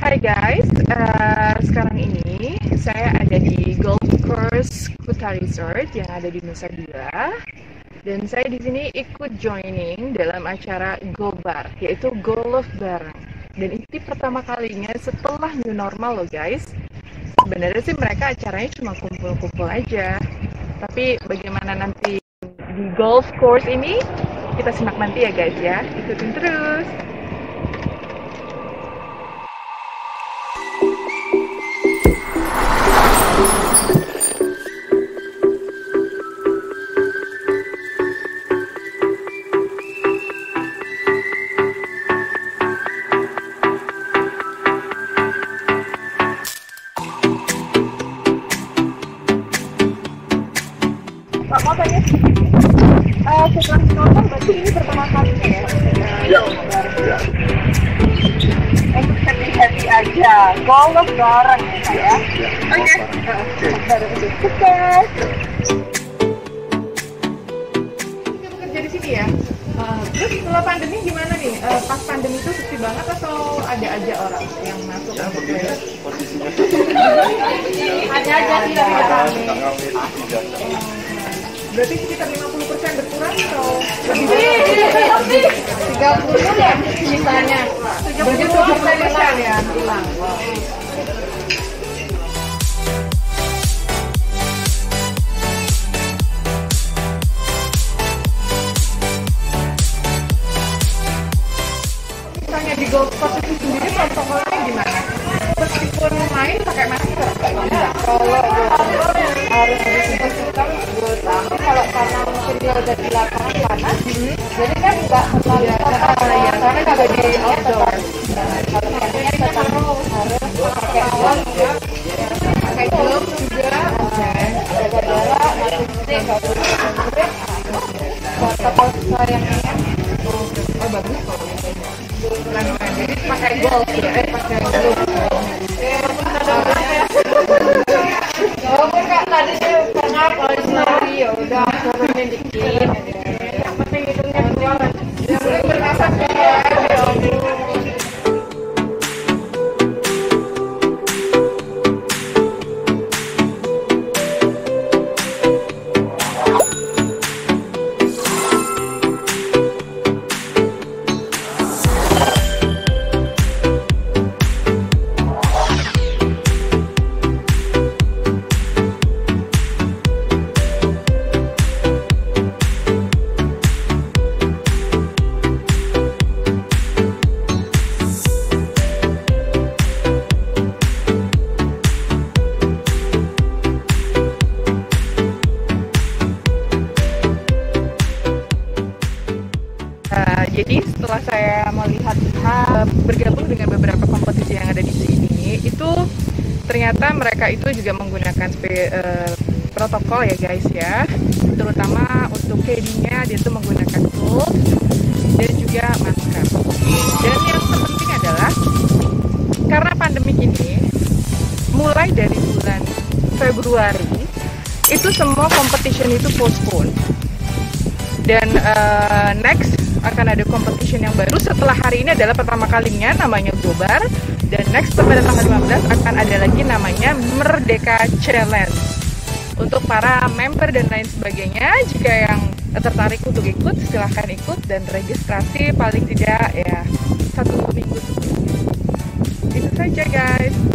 Hai guys, sekarang ini saya ada di Golf Course Kuta Resort yang ada di Nusa Dua, dan saya di sini ikut joining dalam acara Gobar, yaitu golf bareng. Dan ini pertama kalinya setelah new normal loh guys. Sebenarnya sih mereka acaranya cuma kumpul-kumpul aja, tapi bagaimana nanti di golf course ini kita simak nanti ya guys ya, ikutin terus. Pak, mau tanya setelah nonton berarti ini pertama kalinya ya? Ya. Untuk happy aja, golf bareng ya Kak ya? Oke. Bareng itu sukses. Kita bekerja di sini ya? Terus setelah pandemi gimana nih? Pas pandemi itu sepi banget atau ada aja orang yang masuk? Ya, begini posisinya. Ada aja sih yang rame. Berarti sekitar 50% berkurang atau lebih? 30 ya sisanya. 70% ya hilang. Misalnya di golf course itu sendiri protokolnya gimana? Meskipun main pakai masker? Kalau harus disimpan tapi kalau karena mungkin dia udah di lapangan panas, jadi kan nggak terlalu ya, karena kalau di outdoor, kalau pastinya tetap harus pakai glove juga, jaga jarak, nanti nggak boleh konflik. Protokol sayangnya, oh bagus kok. Jadi pakai glove ya, pakai glove. Oh, enggak, tadi saya karena polisi ya udah turunin dikit. Yang penting hitungnya keluar. Yang penting bernapas ya. Jadi setelah saya melihat bergabung dengan beberapa kompetisi yang ada di sini, itu ternyata mereka itu juga menggunakan protokol ya guys ya, terutama untuk caddy-nya dia itu menggunakan gloves dan juga masker. Dan yang terpenting adalah karena pandemi ini mulai dari bulan Februari itu semua competition itu postpone, dan next akan ada competition yang baru setelah hari ini adalah pertama kalinya namanya Gobar, dan next pada tanggal 15 akan ada lagi namanya Merdeka Challenge untuk para member dan lain sebagainya. Jika yang tertarik untuk ikut silahkan ikut, dan registrasi paling tidak ya 1 minggu sebelumnya. Itu saja guys.